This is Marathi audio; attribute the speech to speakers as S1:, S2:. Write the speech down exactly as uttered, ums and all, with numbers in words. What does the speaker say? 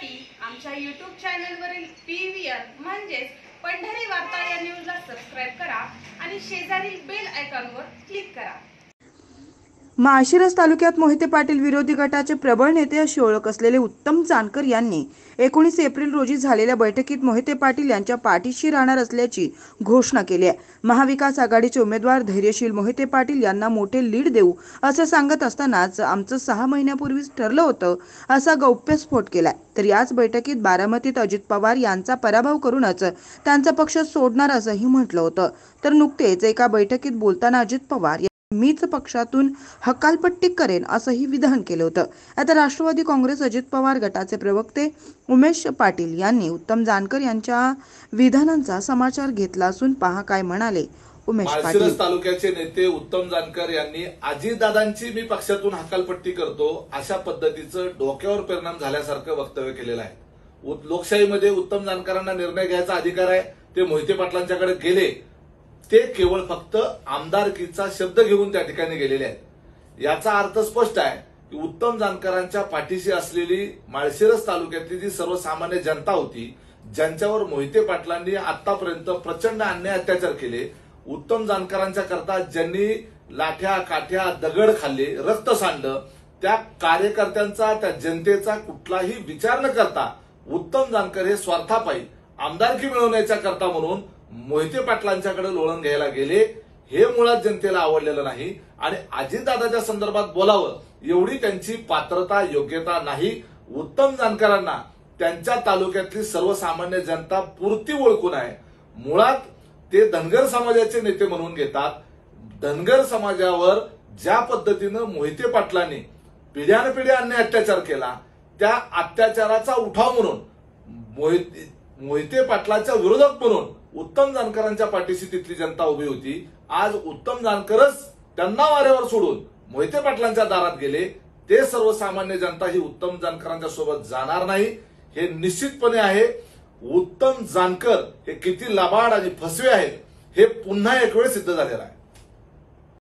S1: पाहण्यासाठी आमच्या यूट्यूब चॅनलवरील पीव्हीआर म्हणजेच पंढरी वार्ता या न्यूजला सबस्क्राइब करा आणि शेजारील बेल आयकॉनवर क्लिक करा।
S2: माळशिरस तालुक्यात मोहिते पाटील विरोधी गटाचे प्रबळ नेते अशी ओळख असलेले उत्तम जानकर यांनी एकोणीस एप्रिल रोजी झालेल्या बैठकीत मोहिते पाटील यांच्या पाठीशी राहणार असल्याची घोषणा केली आहे। महाविकास आघाडीचे उमेदवार धैर्यशील मोहिते पाटील यांना मोठे लीड देऊ असं सांगत असतानाच आमचं सहा महिन्यापूर्वीच ठरलं होतं असा गौप्यस्फोट केलाय। तर याच बैठकीत बारामतीत अजित पवार यांचा पराभव करूनच त्यांचा पक्ष सोडणार असंही म्हटलं होतं। तर नुकतेच एका बैठकीत बोलताना अजित पवार मीच पक्षातून हकालपट्टी करेन असंही विधान केलं होतं। आता राष्ट्रवादी काँग्रेस अजित पवार गटाचे प्रवक्ते उमेश पाटील यांनी उत्तम जानकर यांच्या विधानांचा समाचार घेतला असून पहा काय म्हणाले उमेश पाटील।
S3: माळशिरस तालुक्याचे नेते उत्तम जानकर यांनी अजितदादांची मी पक्षातून हकालपट्टी करतो अशा पद्धतीचं डोक्यावर परिणाम झाल्यासारखं वक्तव्य केलेलं आहे। लोकशाहीमध्ये उत्तम जानकरांना निर्णय घ्यायचा अधिकार आहे। ते मोहिते पाटलांच्याकडे गेले, ते केवळ फक्त आमदारकीचा शब्द घेऊन त्या ठिकाणी गेलेले आहेत। याचा अर्थ स्पष्ट आहे की उत्तम जानकरांच्या पाठीशी असलेली माळशिरस तालुक्यातली जी सर्वसामान्य जनता होती, ज्यांच्यावर मोहिते पाटलांनी आतापर्यंत प्रचंड अन्याय अत्याचार केले, उत्तम जानकरांच्या करता ज्यांनी लाठ्या काठ्या दगड खाल्ले, रक्त सांडलं, त्या कार्यकर्त्यांचा त्या जनतेचा कुठलाही विचार न करता उत्तम जानकर हे स्वार्थापायी आमदारकी मिळवण्याच्या करता म्हणून मोहिते पाटलांच्याकडे लोळण घ्यायला गेले। हे मुळात जनतेला आवडलेलं नाही आणि अजितदादाच्या संदर्भात बोलावं एवढी त्यांची पात्रता योग्यता नाही। उत्तम जानकरांना त्यांच्या तालुक्यातली सर्वसामान्य जनता पुरती ओळखून आहे। मुळात ते धनगर समाजाचे नेते म्हणून घेतात। धनगर समाजावर ज्या पद्धतीनं मोहिते पाटलांनी पिढ्यानपिढ्या अन्याय अत्याचार केला, त्या अत्याचाराचा उठाव म्हणून मोहिते मोहिते पाटलाच्या विरोधक म्हणून उत्तम जानकरांच्या पाठीशी तिथली जनता उभी होती। आज उत्तम जानकरच त्यांना वाऱ्यावर सोडून मोहिते पाटलांच्या दारात गेले। ते सर्वसामान्य जनता ही उत्तम जानकरांच्या सोबत जाणार नाही हे निश्चितपणे आहे। उत्तम जानकर हे किती लबाड आणि फसवे आहेत हे पुन्हा एक वेळ सिद्ध झालेलं आहे।